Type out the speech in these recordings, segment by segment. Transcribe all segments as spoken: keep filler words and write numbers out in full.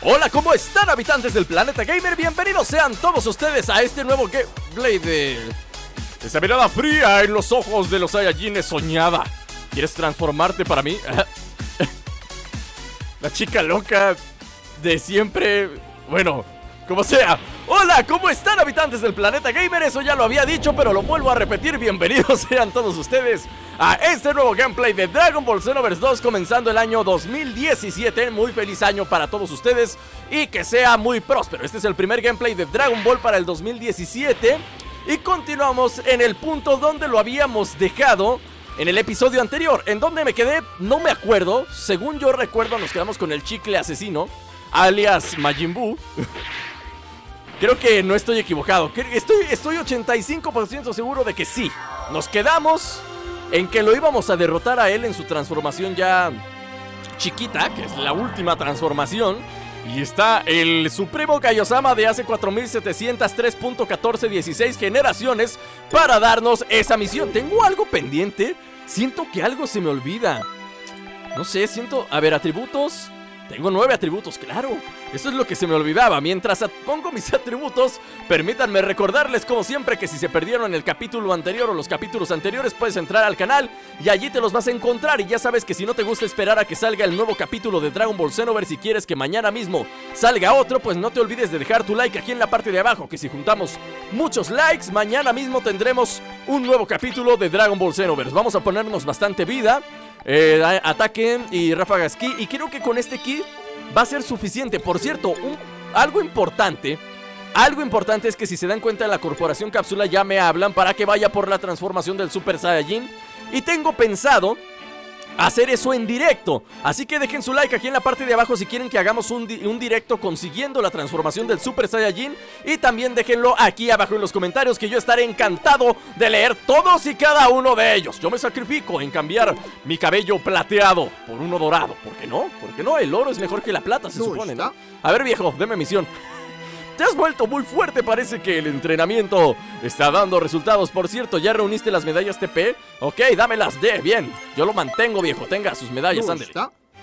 Hola, ¿cómo están, habitantes del planeta gamer? Bienvenidos sean todos ustedes a este nuevo gameplay de... Esa mirada fría en los ojos de los Saiyajines soñada. ¿Quieres transformarte para mí? La chica loca de siempre... Bueno, como sea. Hola, ¿cómo están, habitantes del planeta gamer? Eso ya lo había dicho, pero lo vuelvo a repetir. Bienvenidos sean todos ustedes a este nuevo gameplay de Dragon Ball Xenoverse dos, comenzando el año dos mil diecisiete. Muy feliz año para todos ustedes y que sea muy próspero. Este es el primer gameplay de Dragon Ball para el dos mil diecisiete. Y continuamos en el punto donde lo habíamos dejado en el episodio anterior. ¿En donde me quedé? No me acuerdo. Según yo recuerdo, nos quedamos con el chicle asesino, alias Majin Buu. Creo que no estoy equivocado. Estoy, estoy ochenta y cinco por ciento seguro de que sí. Nos quedamos en que lo íbamos a derrotar a él en su transformación ya chiquita, que es la última transformación. Y está el Supremo Kaiosama de hace cuatro mil setecientos tres punto catorce dieciséis generaciones para darnos esa misión. Tengo algo pendiente. Siento que algo se me olvida. No sé, siento... A ver, atributos... Tengo nueve atributos, claro. Eso es lo que se me olvidaba. Mientras pongo mis atributos, permítanme recordarles como siempre que si se perdieron el capítulo anterior o los capítulos anteriores, puedes entrar al canal y allí te los vas a encontrar. Y ya sabes que si no te gusta esperar a que salga el nuevo capítulo de Dragon Ball Xenoverse, si quieres que mañana mismo salga otro, pues no te olvides de dejar tu like aquí en la parte de abajo, que si juntamos muchos likes, mañana mismo tendremos un nuevo capítulo de Dragon Ball Xenoverse. Vamos a ponernos bastante vida. Eh, ataque y ráfagas ki. Y creo que con este ki va a ser suficiente. Por cierto, un, algo importante Algo importante es que si se dan cuenta, en la corporación cápsula ya me hablan para que vaya por la transformación del Super Saiyajin. Y tengo pensado hacer eso en directo. Así que dejen su like aquí en la parte de abajo si quieren que hagamos un, di un directo consiguiendo la transformación del Super Saiyajin. Y también déjenlo aquí abajo en los comentarios, que yo estaré encantado de leer todos y cada uno de ellos. Yo me sacrifico en cambiar mi cabello plateado por uno dorado. ¿Por qué no? ¿Por qué no? El oro es mejor que la plata, se supone, ¿no? A ver, viejo, deme misión. Te has vuelto muy fuerte, parece que el entrenamiento está dando resultados. Por cierto, ¿ya reuniste las medallas T P? Ok, dámelas de, bien. Yo lo mantengo, viejo, tenga sus medallas, ándale.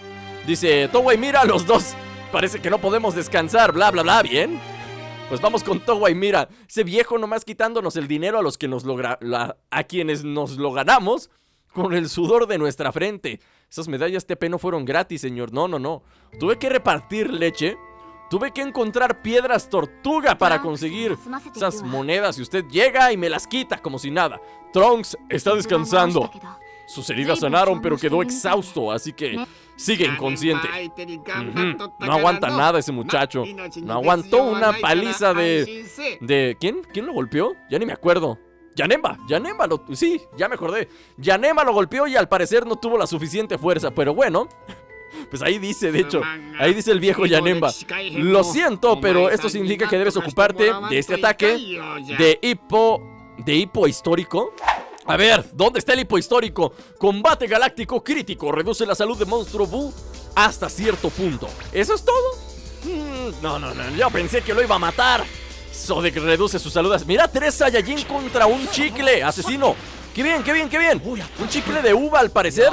Dice, Towa y Mira, los dos. Parece que no podemos descansar, bla, bla, bla, bien. Pues vamos con Towa y Mira. Ese viejo nomás quitándonos el dinero a los que nos lo la, a quienes nos lo ganamos con el sudor de nuestra frente. Esas medallas T P no fueron gratis, señor, no, no, no. Tuve que repartir leche. Tuve que encontrar piedras tortuga para conseguir esas monedas y usted llega y me las quita como si nada. Trunks está descansando. Sus heridas sanaron, pero quedó exhausto, así que sigue inconsciente. Uh-huh. No aguanta nada ese muchacho. No aguantó una paliza de... de... ¿Quién? ¿Quién lo golpeó? Ya ni me acuerdo. Yanemba, Yanemba lo... Sí, ya me acordé. Yanemba lo golpeó y al parecer no tuvo la suficiente fuerza, pero bueno... Pues ahí dice, de hecho, ahí dice el viejo Yanemba. Lo siento, pero esto significa que debes ocuparte de este ataque de hipo... ¿De hipo histórico? A ver, ¿dónde está el hipo histórico? Combate galáctico crítico. Reduce la salud de monstruo Buu hasta cierto punto. ¿Eso es todo? Mm, no, no, no, yo pensé que lo iba a matar. Eso de que reduce su salud. Mira, tres Saiyajin contra un chicle. Asesino. ¡Qué bien, qué bien, qué bien! Un chicle de uva, al parecer.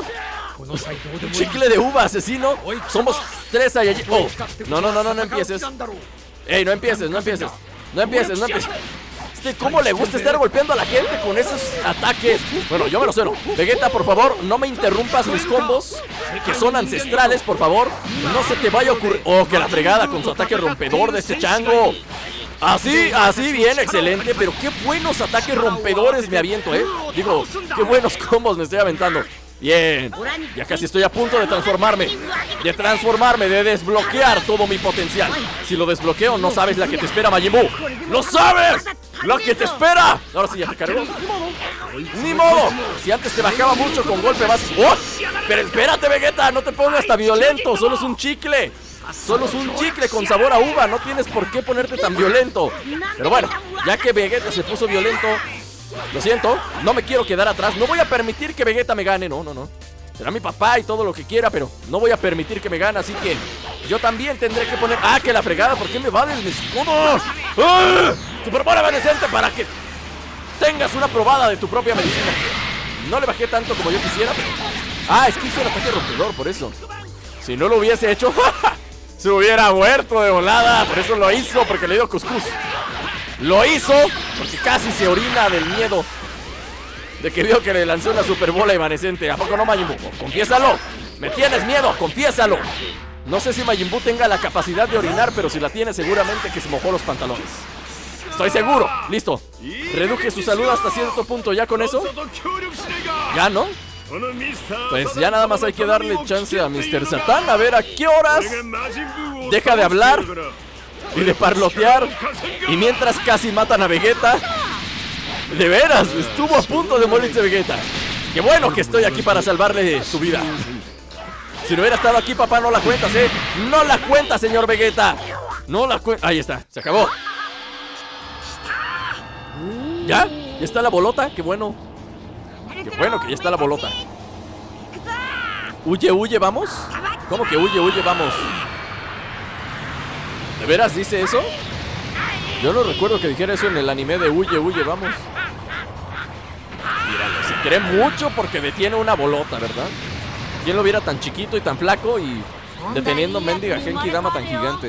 Un chicle de uva, asesino. Somos tres Saiyajin. Oh, no, no, no, no, no empieces. Ey, no empieces, no empieces. No empieces, no empieces. Este, ¿cómo le gusta estar golpeando a la gente con esos ataques? Bueno, yo me lo sueno. Vegeta, por favor, no me interrumpas mis combos, que son ancestrales, por favor. No se te vaya a ocurrir. Oh, que la fregada con su ataque rompedor de este chango. Así, así, bien, excelente. Pero qué buenos ataques rompedores me aviento, eh. Digo, qué buenos combos me estoy aventando. Bien, ya casi estoy a punto de transformarme. De transformarme, de desbloquear todo mi potencial. Si lo desbloqueo, no sabes la que te espera, Majin Buu. ¡No sabes! ¡La que te espera! Ahora sí, ya te cargó. ¡Ni modo! Si antes te bajaba mucho con golpe vas... ¡Oh! Pero espérate, Vegeta, no te pongas tan violento. Solo es un chicle. Solo es un chicle con sabor a uva. No tienes por qué ponerte tan violento. Pero bueno, ya que Vegeta se puso violento, lo siento, no me quiero quedar atrás. No voy a permitir que Vegeta me gane, no, no, no. Será mi papá y todo lo que quiera, pero no voy a permitir que me gane. Así que yo también tendré que poner... ¡Ah, que la fregada! ¿Por qué me valen mis escudos? ¡Ah! Superpoder evanescente para que tengas una probada de tu propia medicina. No le bajé tanto como yo quisiera, pero... Ah, es que hizo el ataque rompedor, por eso. Si no lo hubiese hecho... Se hubiera muerto de volada. Por eso lo hizo, porque le dio cuscús. Lo hizo porque casi se orina del miedo de que vio que le lanzó una super bola evanescente. ¿A poco no, Majin Buu? Confiésalo. Me tienes miedo, confiésalo. No sé si Majin Buu tenga la capacidad de orinar, pero si la tiene, seguramente que se mojó los pantalones. Estoy seguro. Listo. Reduje su salud hasta cierto punto. ¿Ya con eso? ¿Ya no? Pues ya nada más hay que darle chance a mister Satan. A ver a qué horas deja de hablar y de parlotear. Y mientras casi matan a Vegeta. De veras, estuvo a punto de morirse Vegeta. Qué bueno que estoy aquí para salvarle su vida. Si no hubiera estado aquí, papá, no la cuentas, ¿eh? No la cuenta, señor Vegeta. No la cuenta. Ahí está, se acabó. ¿Ya? ¿Ya está la bolota? Qué bueno. Qué bueno que ya está la bolota. Huye, huye, vamos. ¿Cómo que huye, huye, vamos? ¿De veras dice eso? Yo no recuerdo que dijera eso en el anime de huye, huye, vamos. Míralo, se cree mucho porque detiene una bolota, ¿verdad? ¿Quién lo viera tan chiquito y tan flaco y deteniendo mendiga Genki Dama tan gigante?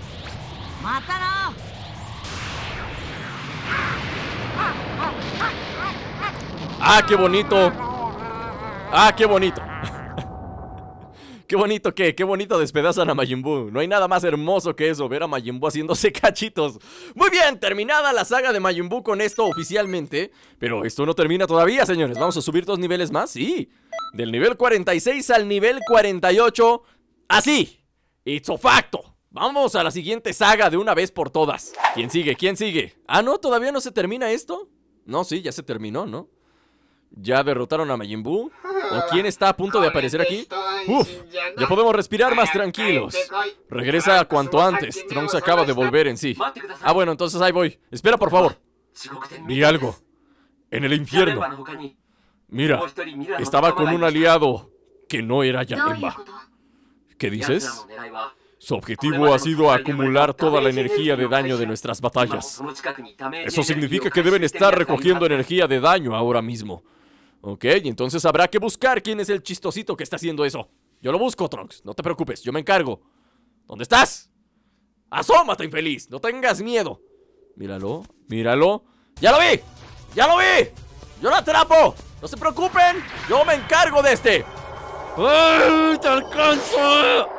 ¡Ah, qué bonito! ¡Ah, qué bonito! ¡Qué bonito qué! ¡Qué bonito despedazan a Majin Buu! No hay nada más hermoso que eso, ver a Majin Buu haciéndose cachitos. Muy bien, terminada la saga de Majin Buu con esto oficialmente. Pero esto no termina todavía, señores. Vamos a subir dos niveles más, sí. Del nivel cuarenta y seis al nivel cuarenta y ocho. Así. Ipso facto. Vamos a la siguiente saga de una vez por todas. ¿Quién sigue? ¿Quién sigue? Ah, no, ¿todavía no se termina esto? No, sí, ya se terminó, ¿no? ¿Ya derrotaron a Majin Buu? ¿O quién está a punto de aparecer aquí? Uf, ya podemos respirar más tranquilos. Regresa cuanto antes. Trunks acaba de volver en sí. Ah, bueno, entonces ahí voy. Espera, por favor. Vi algo. En el infierno. Mira, estaba con un aliado que no era Janemba. ¿Qué dices? Su objetivo ha sido acumular toda la energía de daño de nuestras batallas. Eso significa que deben estar recogiendo energía de daño ahora mismo. Ok, y entonces habrá que buscar quién es el chistosito que está haciendo eso. Yo lo busco, Trunks, no te preocupes, yo me encargo. ¿Dónde estás? ¡Asómate, infeliz! ¡No tengas miedo! Míralo, míralo. ¡Ya lo vi! ¡Ya lo vi! ¡Yo lo atrapo! ¡No se preocupen! ¡Yo me encargo de este! ¡Ay, te alcanzo!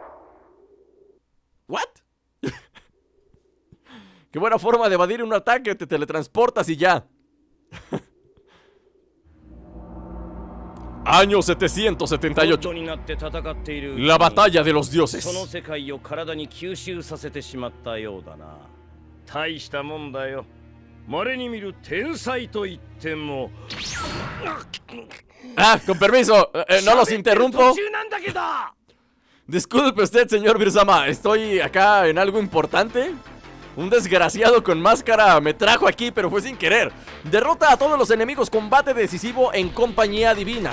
¿What? Qué buena forma de evadir un ataque. Te teletransportas y ya. Año setecientos setenta y ocho. La batalla de los dioses. Ah, con permiso, eh, no los interrumpo. Disculpe usted, señor Beerusama, estoy acá en algo importante. Un desgraciado con máscara me trajo aquí, pero fue sin querer. Derrota a todos los enemigos, combate decisivo en compañía divina.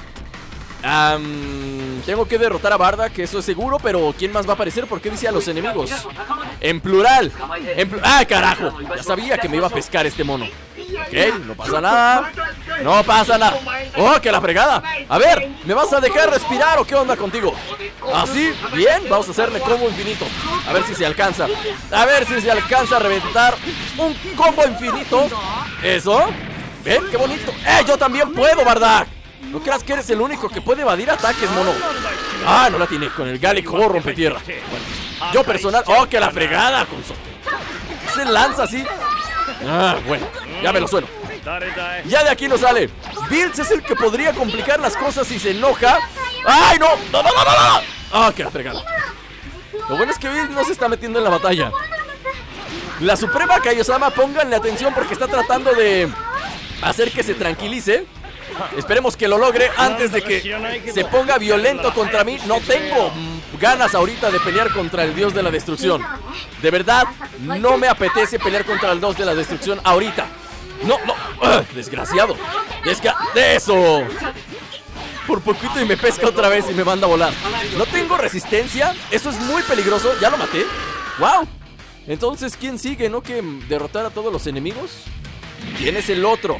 um, Tengo que derrotar a Bardock, que eso es seguro, pero ¿quién más va a aparecer? ¿Por qué dice a los enemigos? En plural, en pl ¡Ah, carajo! Ya sabía que me iba a pescar este mono. Ok, no pasa nada. No pasa nada. ¡Oh, que la fregada! A ver, ¿me vas a dejar respirar o qué onda contigo? ¿Así? Bien, vamos a hacerle combo infinito. A ver si se alcanza. A ver si se alcanza a reventar un combo infinito. Eso. ¿Ven? ¡Qué bonito! ¡Eh, yo también puedo, Bardock! No creas que eres el único que puede evadir ataques, mono. Ah, no la tiene con el Gallic Ho rompetierra. Bueno, yo personal... ¡Oh, que la fregada! Con so... Se lanza así. Ah, bueno, ya me lo sueno. Ya de aquí no sale. Bills es el que podría complicar las cosas si se enoja. ¡Ay, no! ¡No, no, no, no, no! ¡Ah, qué la fregada! Lo bueno es que Bills no se está metiendo en la batalla. La Suprema Kaiosama, pónganle atención porque está tratando de hacer que se tranquilice. Esperemos que lo logre antes de que se ponga violento contra mí. No tengo ganas ahorita de pelear contra el dios de la destrucción. De verdad, no me apetece pelear contra el dios de la destrucción ahorita. No, no, ¡Ugh! Desgraciado. Desga de eso. Por poquito y me pesca otra vez y me manda a volar. No tengo resistencia. Eso es muy peligroso. Ya lo maté. Wow. Entonces, ¿quién sigue? ¿No que derrotar a todos los enemigos? ¿Quién es el otro?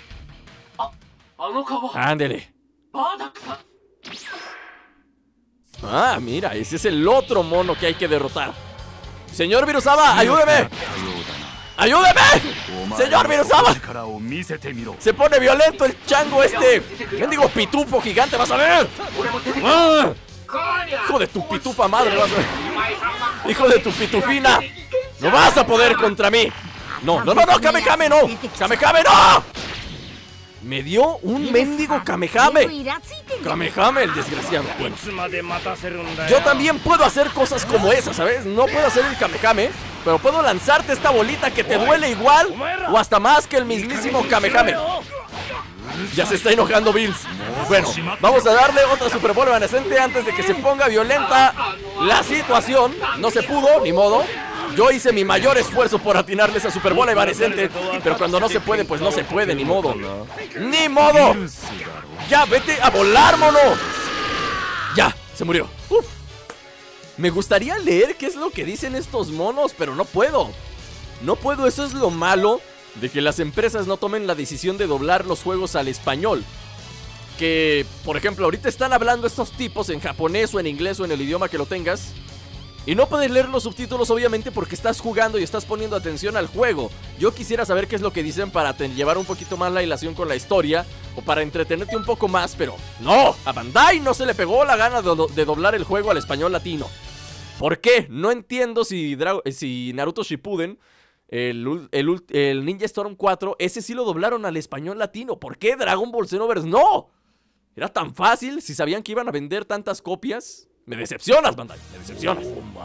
Ándele. Ah, mira, ese es el otro mono que hay que derrotar. Señor Virusama, ayúdeme. ¡Ayúdeme! ¡Señor Virusama! Se pone violento el chango este. Mendigo pitufo gigante, vas a ver. ¡Ah! Hijo de tu pitufa madre, vas a ver. Hijo de tu pitufina. No vas a poder contra mí. No, no, no, no, Kamehame, no. Kamehame, no. Me dio un mendigo Kamehame. Kamehame, el desgraciado. Bueno, yo también puedo hacer cosas como esas, ¿sabes? No puedo hacer el Kamehame, pero puedo lanzarte esta bolita que te duele igual o hasta más que el mismísimo Kamehame. Ya se está enojando Bills. Bueno, vamos a darle otra Super Bola evanescente antes de que se ponga violenta la situación. No se pudo, ni modo. Yo hice mi mayor esfuerzo por atinarle esa Super Bola evanescente, pero cuando no se puede, pues no se puede, ni modo. ¡Ni modo! ¡Ya, vete a volar, mono! Ya, se murió. Uf. Me gustaría leer qué es lo que dicen estos monos, pero no puedo. No puedo, eso es lo malo de que las empresas no tomen la decisión de doblar los juegos al español. Que, por ejemplo, ahorita están hablando estos tipos en japonés o en inglés o en el idioma que lo tengas, y no puedes leer los subtítulos obviamente porque estás jugando y estás poniendo atención al juego. Yo quisiera saber qué es lo que dicen para llevar un poquito más la hilación con la historia o para entretenerte un poco más, pero no, a Bandai no se le pegó la gana de, do de doblar el juego al español latino. ¿Por qué? No entiendo si, si Naruto Shippuden, el, el, el Ninja Storm cuatro, ese sí lo doblaron al español latino. ¿Por qué Dragon Ball Xenoverse no? Era tan fácil, si sabían que iban a vender tantas copias. Me decepcionas, Bandai, me decepcionas.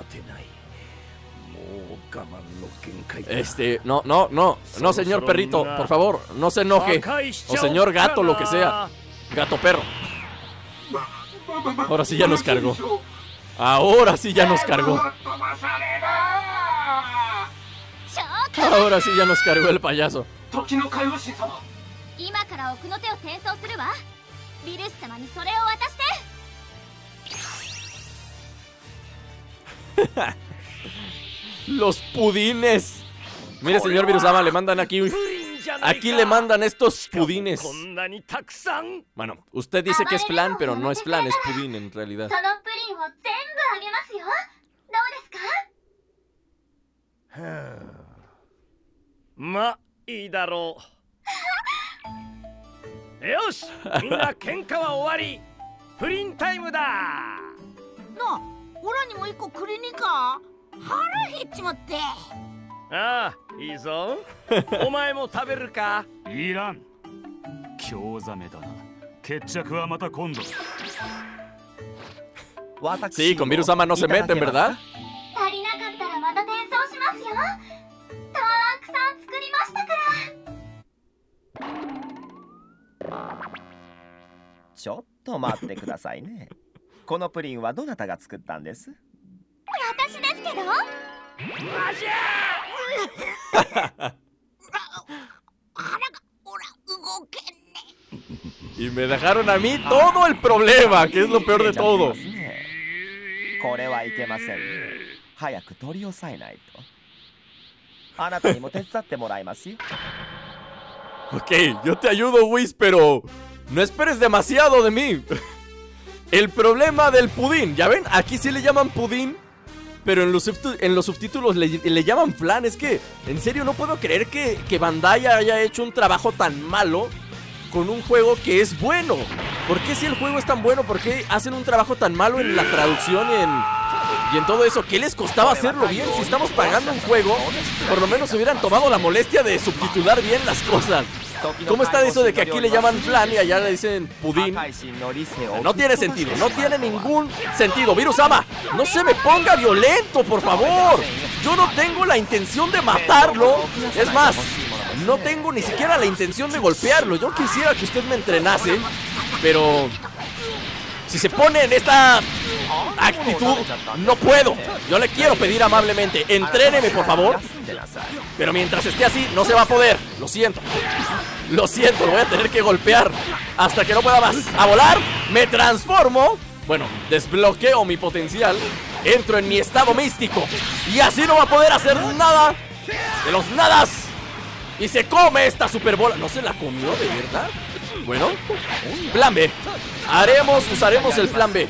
Este, no, no, no, no, señor perrito, por favor, no se enoje. O señor gato, lo que sea. Gato perro. Ahora sí ya nos cargó. Ahora sí ya nos cargó. Ahora sí ya nos cargó el payaso. Los pudines. Mire, señor Virusama, le mandan aquí. Aquí le mandan estos pudines. Bueno, usted dice que es flan, pero no es flan, es pudín en realidad. Ma, idaro. Yoshi, minna kenka wa owari. Prin time da. No. オラにも一個くれねえか。腹減っちまって。 ああ、いいぞ。お前も食べるか。 いらん。興ざめだな。決着はまた今度。 Sí, con Virusama no se meten, ¿verdad? 足りなかったらまた転送しますよ。たくさん作りましたから。 ちょっと待ってくださいね。このプリンはどなたが作ったんです？ 私ですけど。 マジゃ。腹がほら動けんね。 Y me dejaron a mí todo el problema, que es lo peor de todo. これはいけませんね。早く取り押さえないと。あなたにも手伝ってもらいますよ。 Ok, yo te ayudo, Whis, pero no esperes demasiado de mí. El problema del pudín, ya ven, aquí sí le llaman pudín, pero en los, en los subtítulos le, le llaman flan. Es que, en serio, no puedo creer que, que Bandai haya hecho un trabajo tan malo con un juego que es bueno. ¿Por qué si el juego es tan bueno? ¿Por qué hacen un trabajo tan malo en la traducción y en, y en todo eso? ¿Qué les costaba hacerlo bien? Si estamos pagando un juego, por lo menos hubieran tomado la molestia de subtitular bien las cosas. ¿Cómo está eso de que aquí le llaman flan y allá le dicen pudín? No tiene sentido, no tiene ningún sentido. Virusama, no se me ponga violento, por favor. Yo no tengo la intención de matarlo. Es más, no tengo ni siquiera la intención de golpearlo. Yo quisiera que usted me entrenase, pero si se pone en esta actitud, no puedo. Yo le quiero pedir amablemente, entréneme, por favor. Pero mientras esté así, no se va a poder. Lo siento. Lo siento, lo voy a tener que golpear hasta que no pueda más. A volar, me transformo. Bueno, desbloqueo mi potencial. Entro en mi estado místico y así no va a poder hacer nada de los nadas. Y se come esta super bola. ¿No se la comió de verdad? Bueno, plan B. Haremos, usaremos el plan B.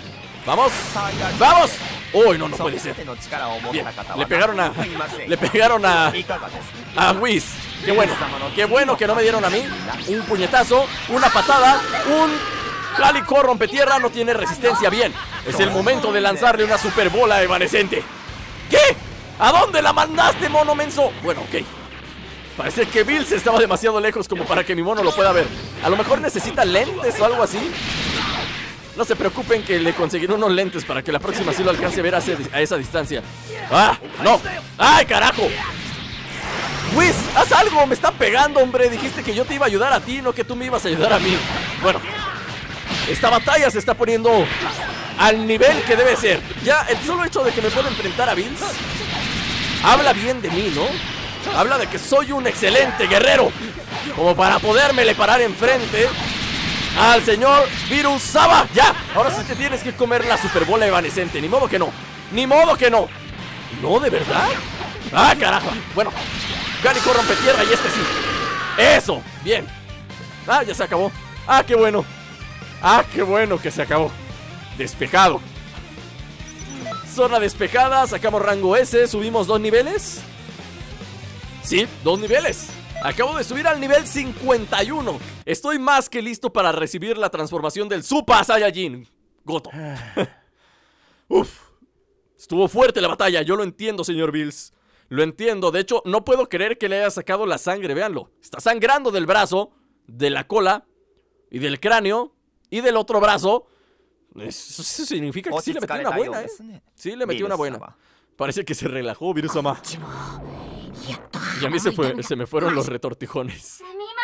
Vamos, vamos. Uy, no, no puede ser. Bien, le pegaron a... Le pegaron a... A Whis. Qué bueno, qué bueno que no me dieron a mí. Un puñetazo, una patada, un... Calico rompetierra no tiene resistencia. Bien, es el momento de lanzarle una super bola evanescente. ¿Qué? ¿A dónde la mandaste, mono menso? Bueno, ok. Parece que Bills estaba demasiado lejos como para que mi mono lo pueda ver. A lo mejor necesita lentes o algo así. No se preocupen que le conseguiré unos lentes para que la próxima sí lo alcance a ver a, ese, a esa distancia. ¡Ah! ¡No! ¡Ay, carajo! Whis, haz algo, me están pegando, hombre. Dijiste que yo te iba a ayudar a ti, no que tú me ibas a ayudar a mí. Bueno, esta batalla se está poniendo al nivel que debe ser. Ya el solo hecho de que me pueda enfrentar a Bills habla bien de mí, ¿no? Habla de que soy un excelente guerrero, como para podérmele parar enfrente al señor Virusama. Ya, ahora sí te tienes que comer la super bola evanescente. Ni modo que no, ni modo que no. ¿No, de verdad? Ah, carajo. Bueno, Calico rompetierra y este sí. Eso, bien. Ah, ya se acabó. Ah, qué bueno. Ah, qué bueno que se acabó. Despejado. Zona despejada, sacamos rango S, subimos dos niveles. Sí, dos niveles. Acabo de subir al nivel cincuenta y uno. Estoy más que listo para recibir la transformación del Super Saiyajin Goto. Uf, estuvo fuerte la batalla, yo lo entiendo, señor Bills. Lo entiendo, de hecho, no puedo creer que le haya sacado la sangre, véanlo. Está sangrando del brazo, de la cola, y del cráneo, y del otro brazo. Eso significa que sí le metió una buena, ¿eh? Sí le metió una buena. Parece que se relajó, Virusama. Y a mí se, fue, se me fueron los retortijones.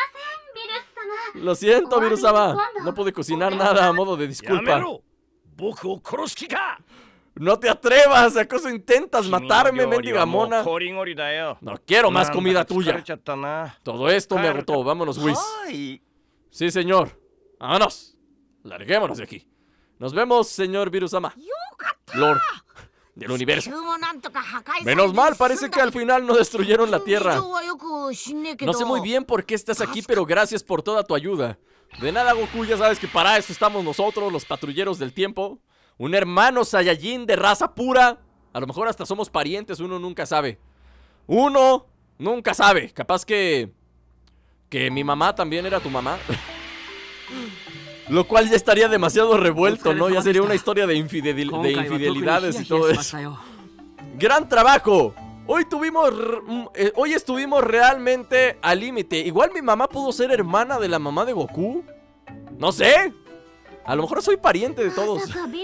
Lo siento, Virusama. No pude cocinar nada a modo de disculpa. No te atrevas, ¿acaso intentas matarme, mendiga mona? No quiero más comida tuya. Todo esto me agotó, vámonos, Whis. Sí, señor. Vámonos. Larguémonos de aquí. Nos vemos, señor Virusama. Lord del universo. Menos mal, parece que al final no destruyeron la tierra. No sé muy bien por qué estás aquí, pero gracias por toda tu ayuda. De nada, Goku, ya sabes que para eso estamos nosotros, los patrulleros del tiempo. Un hermano Saiyajin de raza pura. A lo mejor hasta somos parientes, uno nunca sabe. Uno nunca sabe. Capaz que... Que mi mamá también era tu mamá. Lo cual ya estaría demasiado revuelto, ¿no? Ya sería una historia de, infidel de infidelidades y todo eso. ¡Gran trabajo! Hoy tuvimos... Eh, hoy estuvimos realmente al límite. Igual mi mamá pudo ser hermana de la mamá de Goku. No sé. A lo mejor soy pariente de todos.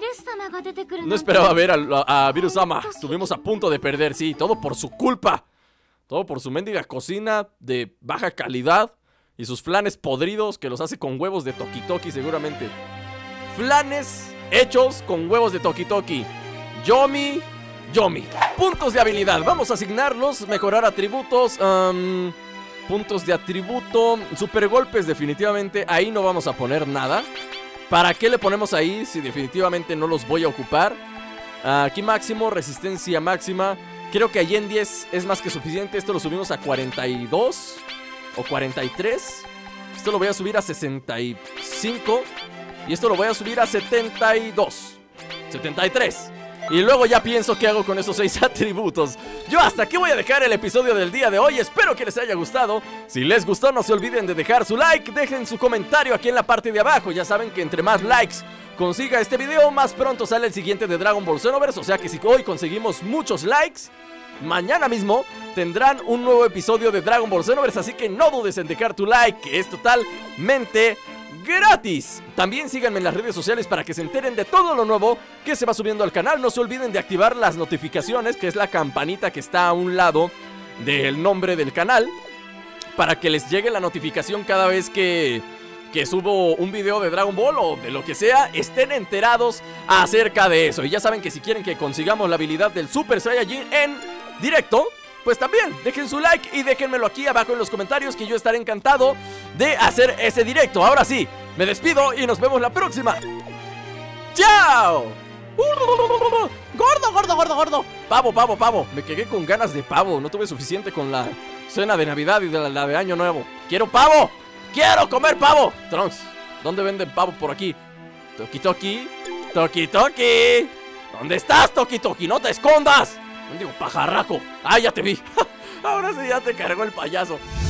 No esperaba ver a, a, a Virusama. Estuvimos a punto de perder, sí. Todo por su culpa. Todo por su mendiga cocina de baja calidad. Y sus flanes podridos que los hace con huevos de Toki Toki seguramente. Flanes hechos con huevos de Toki Toki. Yomi, Yomi. Puntos de habilidad, vamos a asignarlos. Mejorar atributos, um, puntos de atributo. Super golpes definitivamente, ahí no vamos a poner nada. ¿Para qué le ponemos ahí si definitivamente no los voy a ocupar? uh, Aquí máximo, resistencia máxima. Creo que ahí en diez es más que suficiente. Esto lo subimos a cuarenta y dos o cuarenta y tres. Esto lo voy a subir a sesenta y cinco. Y esto lo voy a subir a setenta y dos, setenta y tres. Y luego ya pienso qué hago con esos seis atributos. Yo hasta aquí voy a dejar el episodio del día de hoy. Espero que les haya gustado. Si les gustó, no se olviden de dejar su like. Dejen su comentario aquí en la parte de abajo. Ya saben que entre más likes consiga este video, más pronto sale el siguiente de Dragon Ball Xenoverse. O sea que si hoy conseguimos muchos likes, mañana mismo tendrán un nuevo episodio de Dragon Ball Xenoverse. Así que no dudes en dejar tu like, que es totalmente gratis. También síganme en las redes sociales para que se enteren de todo lo nuevo que se va subiendo al canal. No se olviden de activar las notificaciones, que es la campanita que está a un lado del nombre del canal, para que les llegue la notificación cada vez que, que subo un video de Dragon Ball o de lo que sea. Estén enterados acerca de eso. Y ya saben que si quieren que consigamos la habilidad del Super Saiyajin en directo, pues también dejen su like y déjenmelo aquí abajo en los comentarios, que yo estaré encantado de hacer ese directo. Ahora sí, me despido y nos vemos la próxima. ¡Chao! ¡Gordo, gordo, gordo, gordo! Pavo, pavo, pavo. Me quedé con ganas de pavo. No tuve suficiente con la cena de Navidad y de la, la de Año Nuevo. ¡Quiero pavo! ¡Quiero comer pavo! Trunks, ¿dónde venden pavo por aquí? Toki Toki. Toki Toki. ¿Dónde estás, Toki Toki? ¡No te escondas! No digo pajarraco. ¡Ah, ya te vi! Ahora sí ya te cargó el payaso.